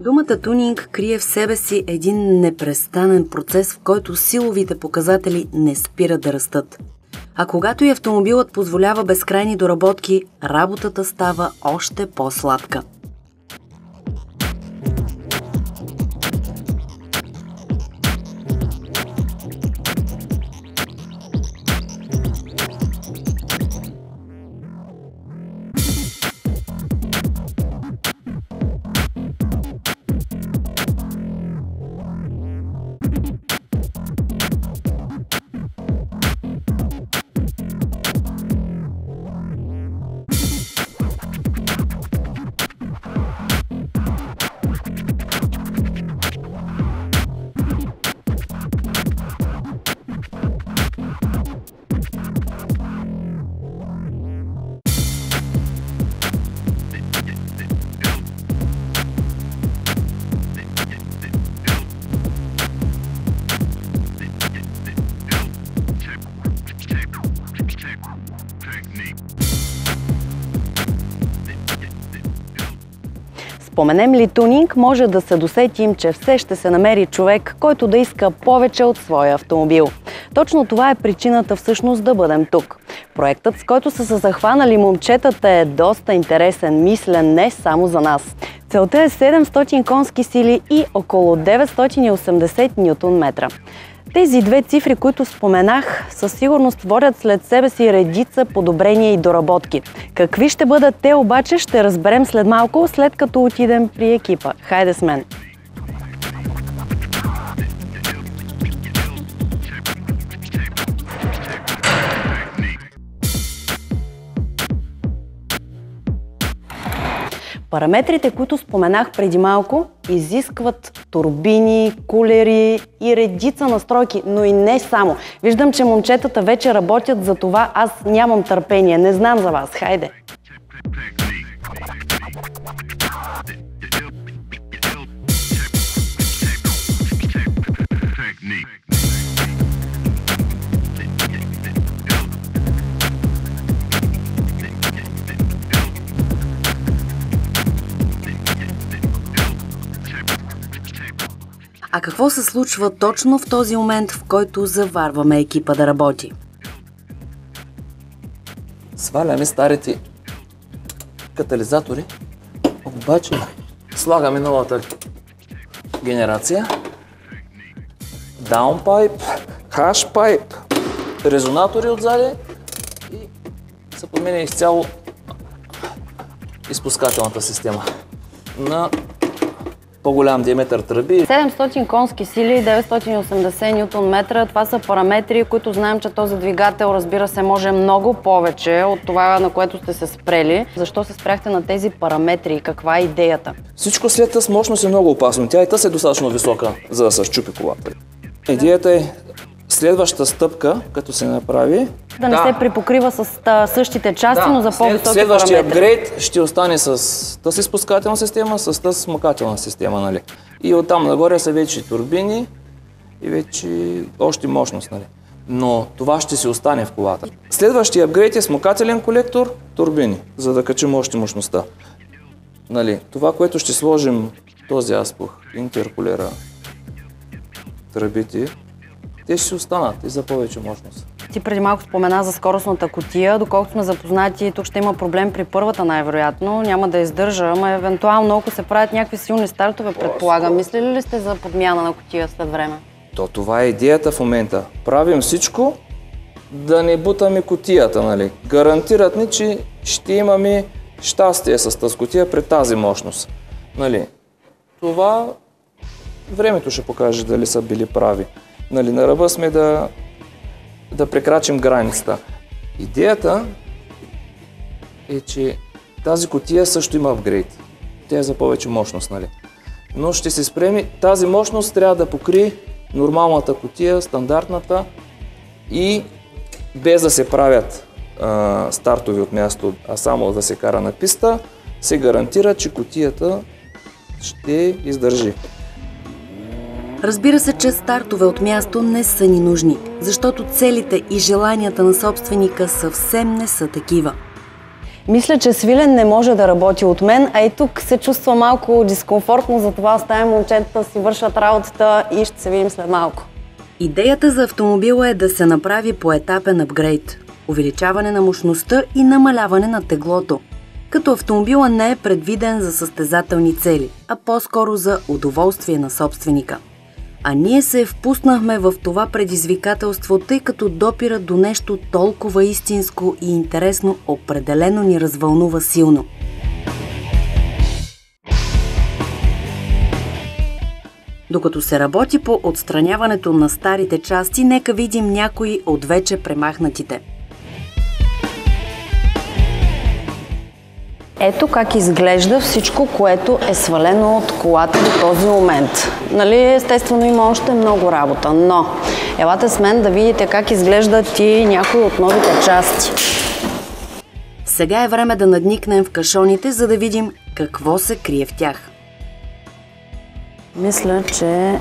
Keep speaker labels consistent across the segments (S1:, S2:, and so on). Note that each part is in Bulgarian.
S1: Думата тунинг крие в себе си един непрестанен процес, в който силовите показатели не спират да растат. А когато и автомобилът позволява безкрайни доработки, работата става още по-сладка. Споменем ли тунинг, може да се досетим, че все ще се намери човек, който да иска повече от своя автомобил. Точно това е причината всъщност да бъдем тук. Проектът, с който са се захванали момчетата, е доста интересен, мислен не само за нас. Целта е 700 конски сили и около 980 Нм. Тези две цифри, които споменах, със сигурност водят след себе си редица подобрения и доработки. Какви ще бъдат те обаче, ще разберем след малко, след като отидем при екипа. Хайде с мен! Параметрите, които споменах преди малко, изискват турбини, кулери и редица настройки, но и не само. Виждам, че момчетата вече работят за това, аз нямам търпение, не знам за вас. Хайде! А какво се случва точно в този момент, в който заварваме екипа да работи?
S2: Сваляме старите катализатори, обаче слагаме новата генерация. Даунпайп, хашпайп, резонатори отзади и се подменя изцяло изпускателната система на по-голям диаметър тръби.
S1: 700 конски сили и 980 Нм. Това са параметри, които знаем, че този двигател, разбира се, може много повече от това, на което сте се спрели. Защо се спряхте на тези параметри и каква е идеята?
S2: Всичко след тази мощност е много опасно. Тя и тази е достатъчно висока, за да се щупи колата. Идеята е следващата стъпка, като се направи,
S1: да не се припокрива с същите части, но за по-високи параметри.
S2: Следващия апгрейд ще остане с тази изпускателна система, с тази смъкателна система. Нали? И оттам нагоре са вече турбини и вече още мощност. Нали? Но това ще си остане в колата. Следващия апгрейд е смъкателен колектор, турбини, за да качим още мощността. Нали? Това, което ще сложим, този аспух, интеркулера, тръбите, те ще си останат и за повече мощност.
S1: Ти преди малко спомена за скоростната кутия. Доколкото сме запознати, тук ще има проблем при първата най-вероятно. Няма да издържа, ама евентуално, ако се правят някакви силни стартове, предполагам. Мислили ли сте за подмяна на кутия след време?
S2: Това е идеята в момента. Правим всичко да не бутаме кутията. Нали? Гарантират ни, че ще имаме щастие с тази кутия при тази мощност. Нали? Това времето ще покаже дали са били прави. Нали, на ръба сме да прекрачим границата. Идеята е, че тази кутия също има апгрейд. Тя е за повече мощност, нали? Но ще се спреми, тази мощност трябва да покрие нормалната кутия, стандартната и без да се правят стартови от място, а само да се кара на писта, се гарантира, че кутията ще издържи.
S1: Разбира се, че стартове от място не са ни нужни, защото целите и желанията на собственика съвсем не са такива. Мисля, че свилен не може да работи от мен, а и тук се чувства малко дискомфортно, затова оставям момчетата да си вършат работата и ще се видим след малко. Идеята за автомобила е да се направи поетапен апгрейд, увеличаване на мощността и намаляване на теглото, като автомобила не е предвиден за състезателни цели, а по-скоро за удоволствие на собственика. А ние се впуснахме в това предизвикателство, тъй като допира до нещо толкова истинско и интересно, определено ни развълнува силно. Докато се работи по отстраняването на старите части, нека видим някои от вече премахнатите. Ето как изглежда всичко, което е свалено от колата до този момент. Нали, естествено има още много работа, но елате с мен да видите как изглеждат и някои от новите части. Сега е време да надникнем в кашоните, за да видим какво се крие в тях. Мисля, че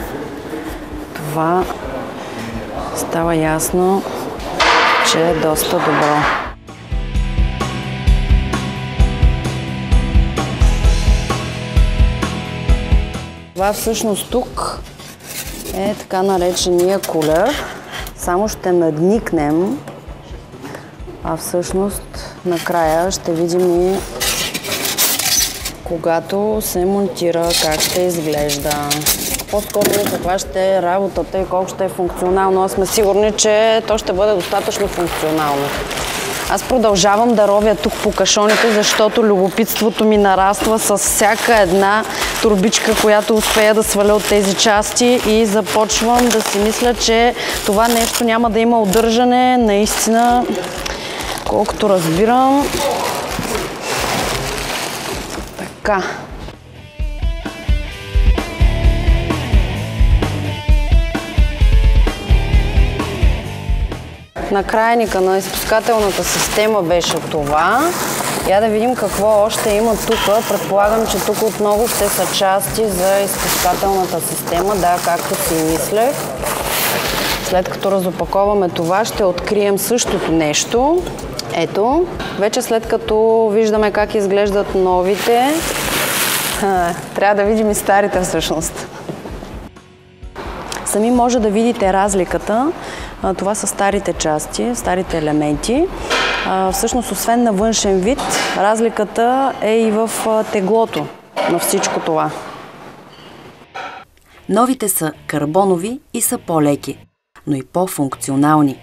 S1: това става ясно, че е доста добро. Това всъщност тук е така наречения кулер. Само ще надникнем, а всъщност накрая ще видим и когато се монтира как ще изглежда. По-скоро каква ще е работата и колко ще е функционално. Аз сме сигурни, че то ще бъде достатъчно функционално. Аз продължавам да ровя тук по кашоните, защото любопитството ми нараства с всяка една турбичка, която успея да сваля от тези части и започвам да си мисля, че това нещо няма да има удържане. Наистина, колкото разбирам. Така. Накрайника на изпускателната система беше това. Я да видим какво още има тук. Предполагам, че тук отново ще са части за изпускателната система. Да, както си мислех. След като разопаковаме това, ще открием същото нещо. Ето, вече след като виждаме как изглеждат новите, трябва да видим и старите всъщност. Сами може да видите разликата. Това са старите части, старите елементи. Всъщност, освен на външен вид, разликата е и в теглото на всичко това. Новите са карбонови и са по-леки, но и по-функционални.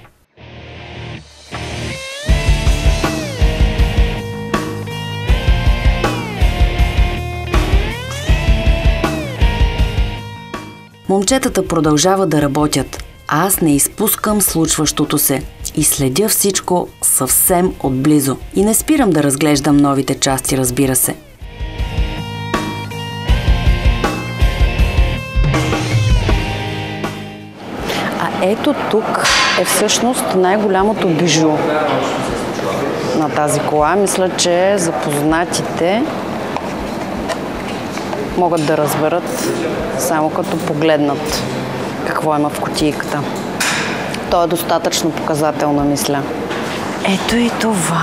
S1: Момчетата продължават да работят, а аз не изпускам случващото се и следя всичко съвсем отблизо. И не спирам да разглеждам новите части, разбира се. А ето тук е всъщност най-голямото бижу на тази кола. Мисля, че запознатите могат да разберат само като погледнат какво има в кутийката. То е достатъчно показателно, мисля. Ето и това.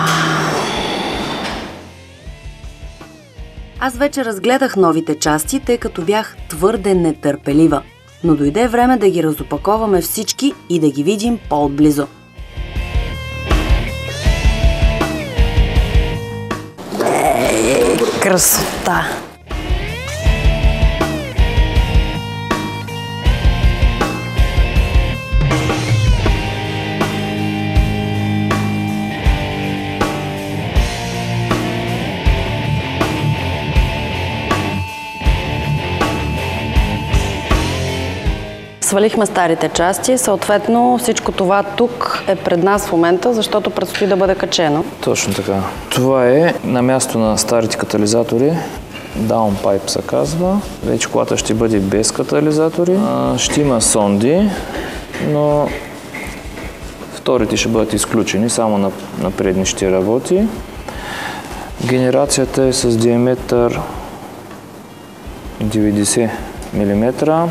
S1: Аз вече разгледах новите части, тъй като бях твърде нетърпелива. Но дойде време да ги разопаковаме всички и да ги видим по-отблизо. Красота! Свалихме старите части, съответно всичко това тук е пред нас в момента, защото предстои да бъде качено.
S2: Точно така. Това е на място на старите катализатори. Downpipe се казва. Вече колата ще бъде без катализатори. Ще има сонди, но вторите ще бъдат изключени, само на предни ще работи. Генерацията е с диаметър 90 мм.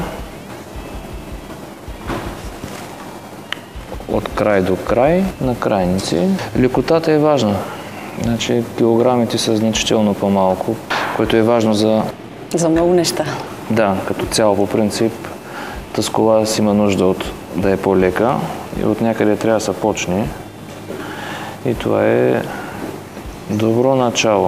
S2: От край до край, на крайници. Лекотата е важна. Значи килограмите са значително по-малко, което е важно за...
S1: За много неща.
S2: Да, като цяло по принцип тази кола си има нужда от да е по-лека и от някъде трябва да се почне. И това е добро начало.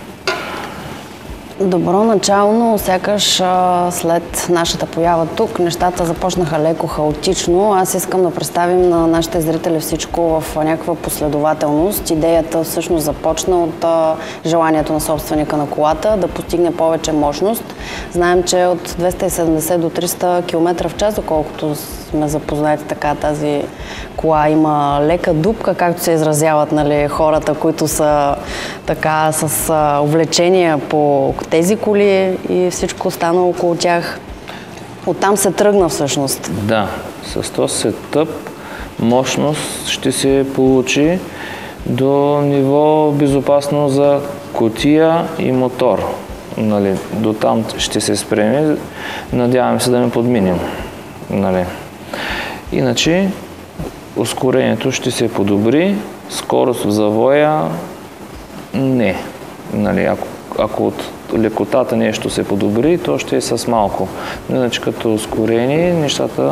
S1: Добро начало, но сякаш след нашата поява тук нещата започнаха леко хаотично. Аз искам да представим на нашите зрители всичко в някаква последователност. Идеята всъщност започна от желанието на собственика на колата да постигне повече мощност. Знаем, че от 270 до 300 км в час, доколкото сме запознати така, тази кола има лека дупка, както се изразяват, нали, хората, които са така с увлечения по тези коли и всичко останало около тях. Оттам се тръгна всъщност.
S2: Да, с този сетъп мощност ще се получи до ниво безопасно за кутия и мотор. Нали, до там ще се спреме, надяваме се да не подминем. Нали. Иначе ускорението ще се подобри, скорост в завоя не. Нали, ако от лекотата нещо се подобри, то ще е с малко. Иначе като ускорение нещата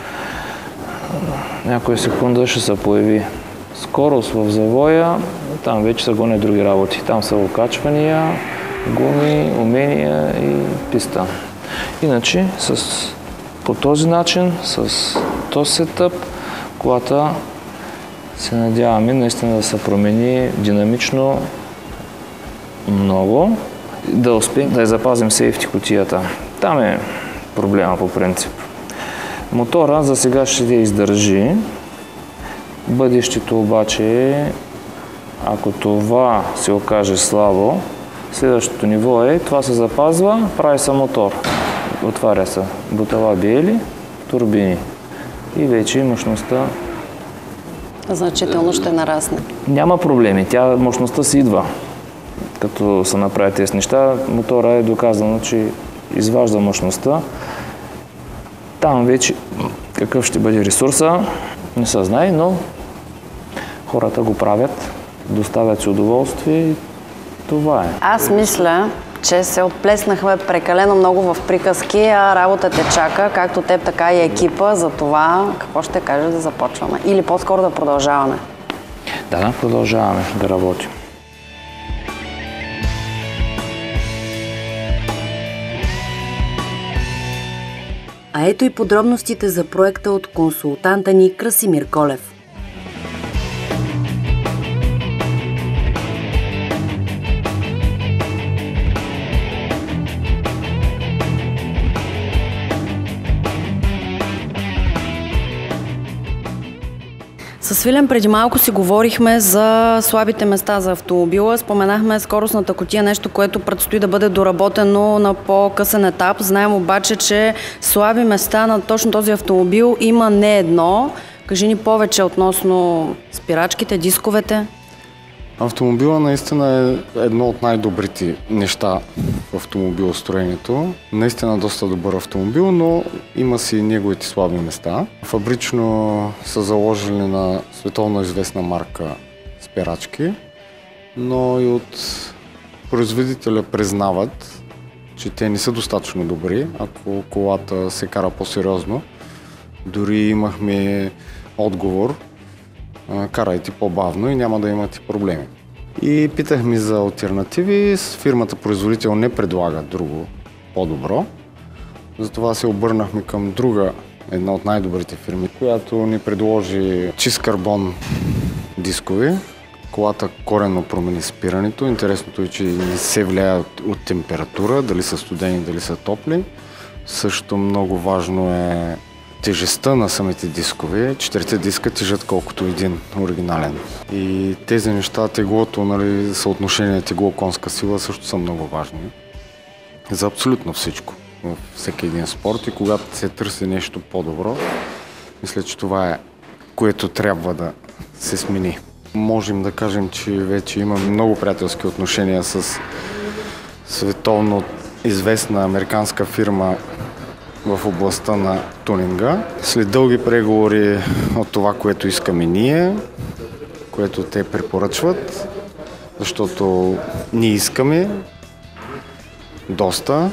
S2: някоя секунда ще се появи. Скорост в завоя, там вече са гони други работи. Там са окачвания, гуми, умения и писта. Иначе по този начин, с този сетъп, колата се надяваме наистина да се промени динамично много, да успеем да запазим сейфти кутията. Там е проблема по принцип. Мотора за сега ще да издържи. Бъдещето обаче, ако това се окаже слабо, следващото ниво е, това се запазва, прави се мотор. Отваря се бутала биели, турбини и вече мощността
S1: значително ще нарасне.
S2: Няма проблеми, мощността си идва. Като се направят тези неща, мотора е доказано, че изважда мощността. Там вече какъв ще бъде ресурса, не се знае, но хората го правят, доставят си удоволствие и това е.
S1: Аз мисля, че се отплеснахме прекалено много в приказки, а работа те чака, както теб, така и екипа. За това какво ще кажеш да започваме? Или по-скоро да продължаваме?
S2: Да, продължаваме да работим.
S1: А ето и подробностите за проекта от консултанта ни Красимир Колев. С Свилен преди малко си говорихме за слабите места за автомобила. Споменахме скоростната кутия, нещо, което предстои да бъде доработено на по-късен етап. Знаем обаче, че слаби места на точно този автомобил има не едно. Кажи ни повече относно спирачките, дисковете.
S3: Автомобила наистина е едно от най-добрите неща в автомобилостроението. Наистина доста добър автомобил, но има си неговите слаби места. Фабрично са заложили на световно известна марка спирачки, но и от производителя признават, че те не са достатъчно добри, ако колата се кара по-сериозно. Дори имахме отговор: карайте по-бавно и няма да имате проблеми. И питахме за алтернативи. Фирмата производител не предлага друго по-добро. Затова се обърнахме към друга, една от най-добрите фирми, която ни предложи чист карбон дискови. Колата коренно промени спирането. Интересното е, че не се влияе от температура, дали са студени, дали са топли. Също много важно е тежестта на самите дискове. 4 диска тежат колкото един оригинален. И тези неща, теглото, нали, съотношение тегло-конска сила също са много важни. За абсолютно всичко. Във всеки един спорт и когато се търси нещо по-добро, мисля, че това е, което трябва да се смени. Можем да кажем, че вече има много приятелски отношения с световно известна американска фирма в областта на тунинга. След дълги преговори от това, което искаме ние, което те препоръчват, защото ние искаме доста,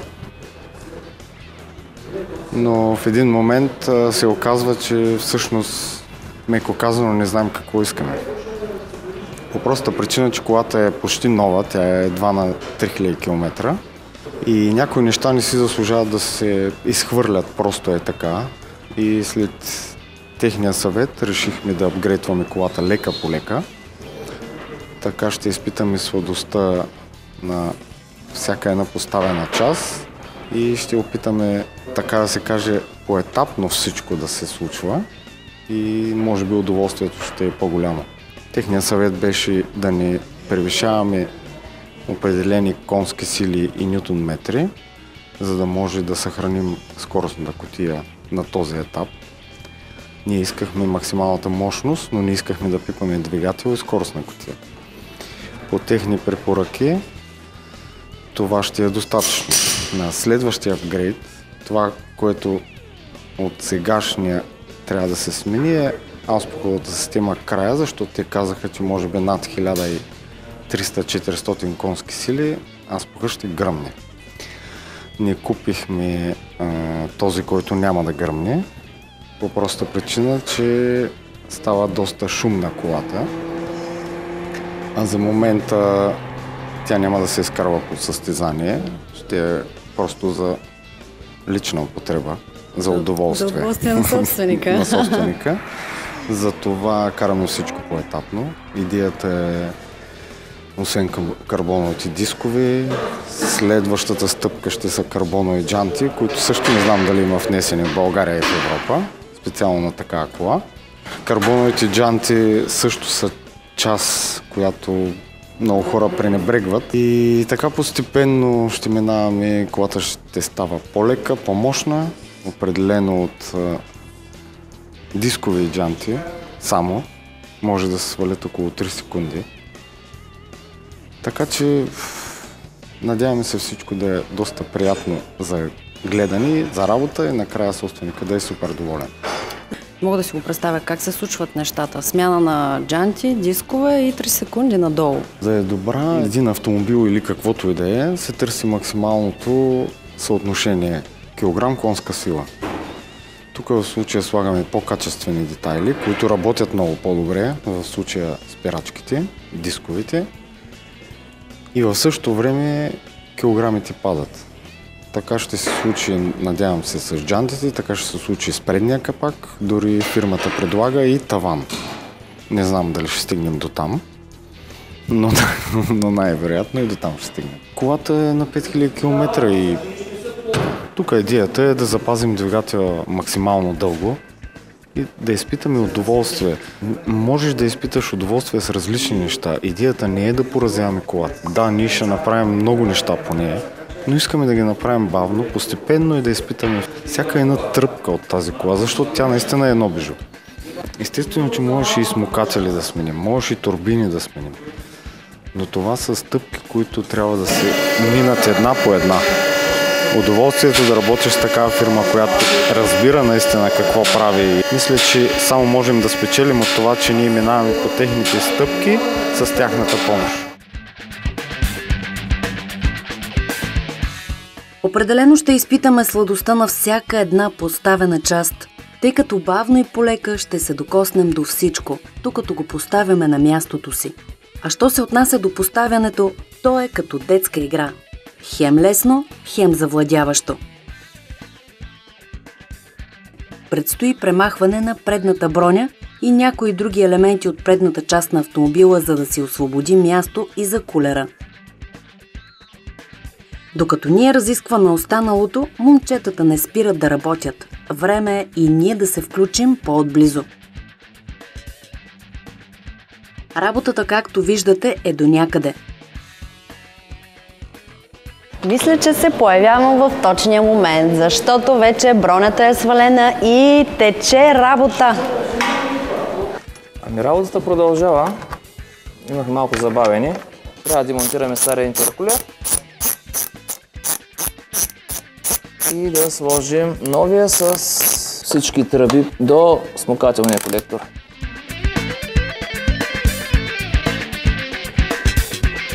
S3: но в един момент се оказва, че всъщност, меко казано, не знаем какво искаме. По простата причина, че колата е почти нова, тя е едва на 3000 км и някои неща не си заслужават да се изхвърлят, просто е така. И след техния съвет решихме да апгрейдваме колата лека по лека. Така ще изпитаме сладостта на всяка една поставена част и ще опитаме, така да се каже, поетапно всичко да се случва и може би удоволствието ще е по-голямо. Техният съвет беше да не превишаваме определени конски сили и нютон-метри, за да може да съхраним скоростната кутия на този етап. Ние искахме максималната мощност, но не искахме да пипаме двигател и скоростна кутия. По техни препоръки това ще е достатъчно. На следващия апгрейд, това, което от сегашния трябва да се смени е ауспуховата система края, защото те казаха, че може би над 1300-400 конски сили ауспуха ще гръмне. Ние купихме този, който няма да гръмне, по проста причина, че става доста шумна колата. А за момента тя няма да се изкарва под състезание, ще е просто за лична употреба, за удоволствие.
S1: За удоволствие на собственика.
S3: На собственика. Затова караме всичко поетапно. Идеята е, освен карбоновите дискове, следващата стъпка ще са карбонови джанти, които също не знам дали има внесени в България и в Европа, специално на такава кола. Карбоновите джанти също са част, която много хора пренебрегват. И така постепенно ще минаваме, колата ще става по-лека, по-мощна, определено от дискови джанти само. Може да се свалят около 3 секунди. Така че надяваме се всичко да е доста приятно за гледане, за работа и накрая собственика да е супер доволен.
S1: Мога да си го представя как се случват нещата. Смяна на джанти, дискове и 3 секунди надолу.
S3: За да е добра един автомобил или каквото и да е, се търси максималното съотношение килограм конска сила. Тук в случая слагаме по-качествени детайли, които работят много по-добре, в случая спирачките, дисковите. И в същото време килограмите падат. Така ще се случи, надявам се, с джантите, така ще се случи с предния капак. Дори фирмата предлага и таван. Не знам дали ще стигнем до там, но най-вероятно и до там ще стигнем. Колата е на 5000 км и тук идеята е да запазим двигателя максимално дълго и да изпитаме удоволствие. Можеш да изпиташ удоволствие с различни неща. Идеята не е да поразяваме колата. Да, ние ще направим много неща по нея, но искаме да ги направим бавно, постепенно и да изпитаме всяка една тръпка от тази кола, защото тя наистина е едно бижу. Естествено, че можеш и смукатели да сменим, можеш и турбини да сменим. Но това са стъпки, които трябва да се минат една по една. Удоволствието да работиш с такава фирма, която разбира наистина какво прави. Мисля, че само можем да спечелим от това, че ние минаваме по техните стъпки с тяхната помощ.
S1: Определено ще изпитаме сладостта на всяка една поставена част, тъй като бавно и полека ще се докоснем до всичко, докато го поставяме на мястото си. А що се отнася до поставянето, то е като детска игра. Хем лесно, хем завладяващо. Предстои премахване на предната броня и някои други елементи от предната част на автомобила, за да си освободи място и за кулера. Докато ние разискваме останалото, момчетата не спират да работят. Време е и ние да се включим по-отблизо. Работата, както виждате, е до някъде. Мисля, че се появявам в точния момент, защото вече бронята е свалена и тече работа.
S2: Ами работата продължава. Имах малко забавени. Трябва да демонтираме стария интеркулер и да сложим новия с всички тръби до смукателния колектор.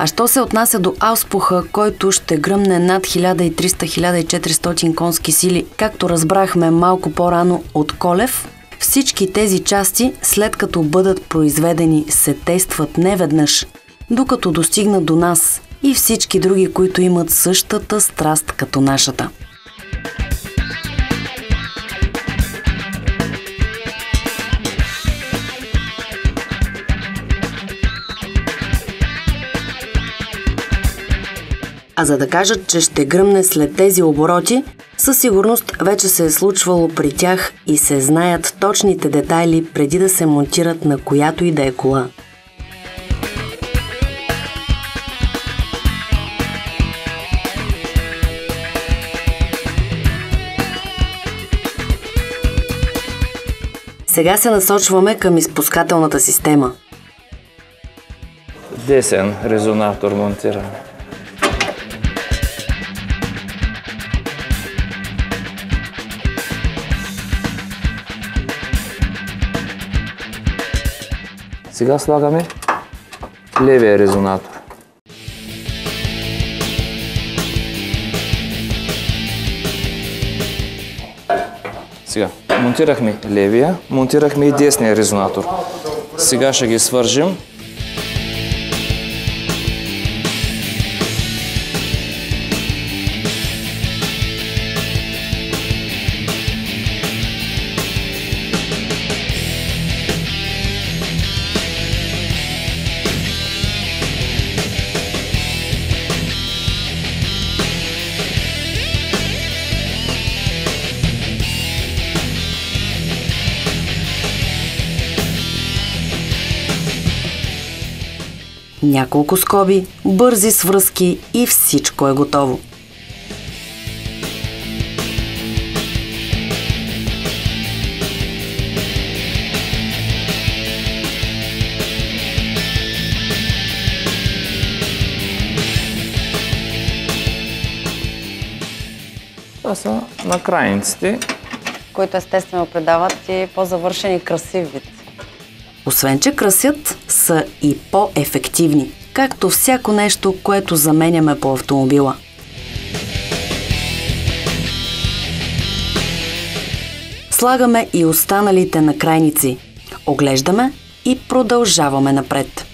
S1: А що се отнася до ауспуха, който ще гръмне над 1300-1400 конски сили, както разбрахме малко по-рано от Колев, всички тези части, след като бъдат произведени, се тестват неведнъж, докато достигнат до нас и всички други, които имат същата страст като нашата. А за да кажат, че ще гръмне след тези обороти, със сигурност вече се е случвало при тях и се знаят точните детайли преди да се монтират на която и да е кола. Сега се насочваме към изпускателната система.
S2: Десен резонатор монтираме. Сега слагаме левия резонатор. Сега монтирахме левия, монтирахме и десния резонатор. Сега ще ги свържим.
S1: Няколко скоби, бързи свръзки и всичко е готово.
S2: Това са накрайниците,
S1: които естествено придават и по-завършен и красив вид. Освен, че красят, са и по-ефективни, както всяко нещо, което заменяме по автомобила. Слагаме и останалите накрайници, оглеждаме и продължаваме напред.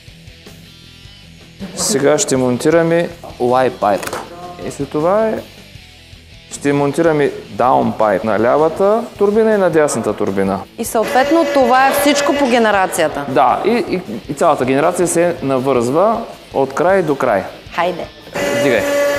S2: Сега ще монтираме Y-pipe. И след това ще монтираме даунпайп на лявата турбина и на дясната турбина.
S1: И съответно това е всичко по генерацията?
S2: Да, и цялата генерация се навързва от край до край.
S1: Хайде!
S2: Дигай!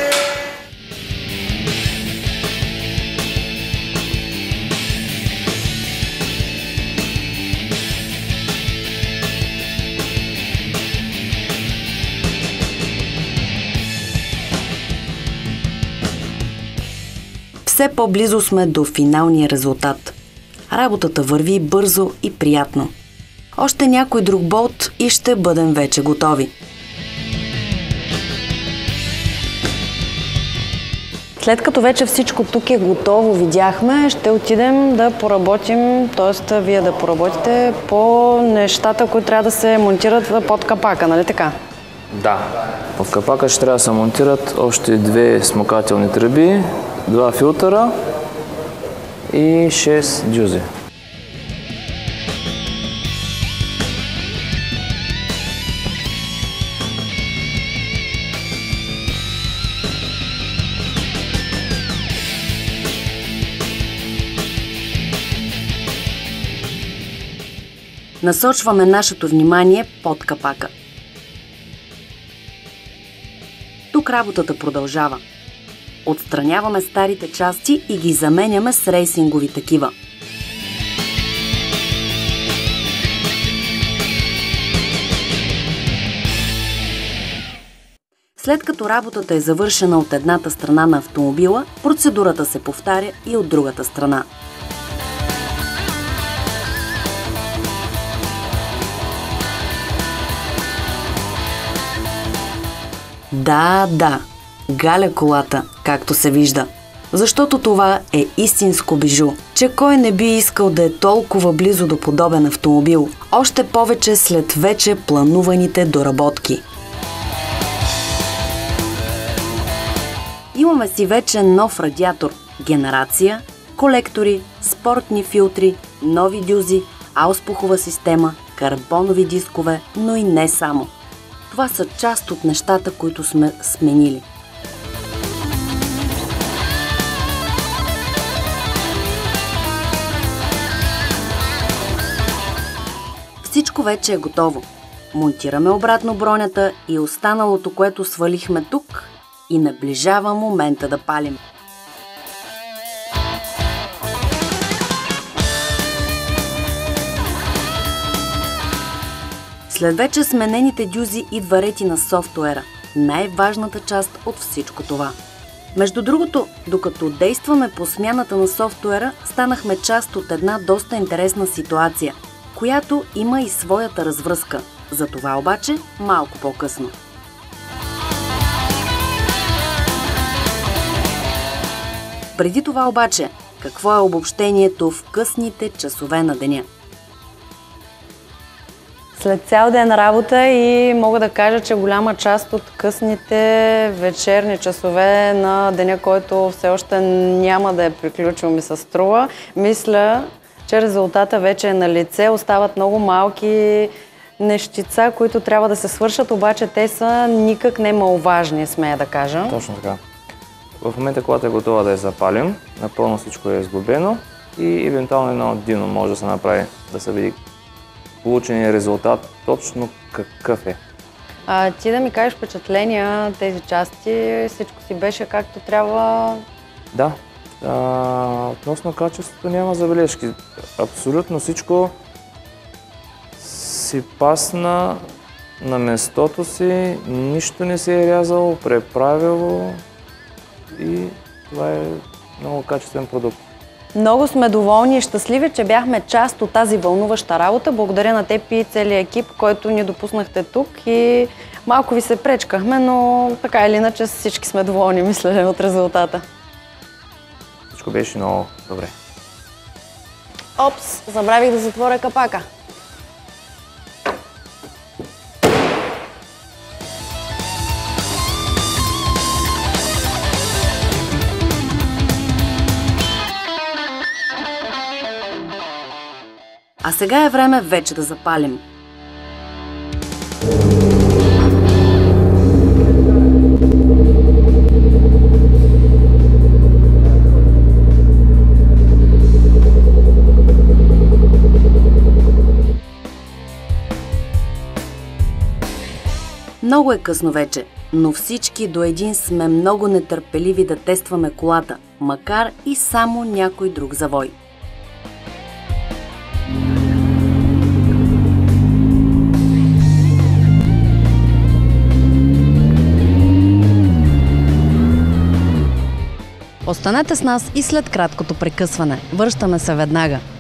S1: Все по-близо сме до финалния резултат. Работата върви бързо и приятно. Още някой друг болт и ще бъдем вече готови. След като вече всичко тук е готово, видяхме, ще отидем да поработим, т.е. вие да поработите по нещата, които трябва да се монтират под капака, нали така?
S2: Да. Под капака ще трябва да се монтират още 2 смукателни тръби, 2 филтъра и 6 дюзи.
S1: Насочваме нашето внимание под капака. Тук работата продължава. Отстраняваме старите части и ги заменяме с рейсингови такива. След като работата е завършена от едната страна на автомобила, процедурата се повтаря и от другата страна. Да, галя колата, както се вижда. Защото това е истинско бижу, че кой не би искал да е толкова близо до подобен автомобил, още повече след вече плануваните доработки. Имаме си вече нов радиатор, генерация, колектори, спортни филтри, нови дюзи, ауспухова система, карбонови дискове, но и не само. Това са част от нещата, които сме сменили. Всичко вече е готово. Монтираме обратно бронята и останалото, което свалихме тук, и наближава момента да палим. След вече сменените дюзи идва рети на софтуера, най-важната част от всичко това. Между другото, докато действаме по смяната на софтуера, станахме част от една доста интересна ситуация, която има и своята развръзка. За това обаче малко по-късно. Преди това обаче, какво е обобщението в късните часове на деня?
S4: След цял ден работа и мога да кажа, че голяма част от късните вечерни часове на деня, който все още няма да е приключил, ми се струва, мисля, че резултата вече е на лице. Остават много малки нещица, които трябва да се свършат, обаче те са никак не маловажни, смея да кажа.
S2: Точно така. В момента, когато е готова да я запалим, напълно всичко е изглобено и евентуално едно дино може да се направи, да се види получения резултат точно какъв е.
S4: Ти да ми кажеш впечатления, тези части, всичко си беше както трябва?
S2: Да. Относно качеството няма забележки. Абсолютно всичко си пасна на местото си, нищо не се е рязало, преправило и това е много качествен продукт.
S4: Много сме доволни и щастливи, че бяхме част от тази вълнуваща работа. Благодаря на теб и целия екип, който ни допуснахте тук и малко ви се пречкахме, но така или иначе всички сме доволни, мисля, от резултата.
S2: Всичко беше много добре.
S4: Опс, забравих да затворя капака.
S1: А сега е време вече да запалим. Много е късно вече, но всички до един сме много нетърпеливи да тестваме колата, макар и само някой друг завой. Останете с нас и след краткото прекъсване. Връщаме се веднага.